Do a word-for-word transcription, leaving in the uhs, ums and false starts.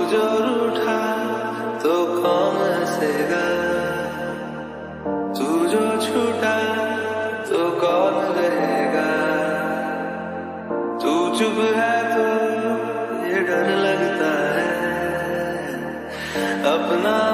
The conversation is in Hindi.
जो रूठा तो कौन हंसेगा, तू जो छूटा तो कौन रहेगा। तू चुप है तो ये डर लगता है अपना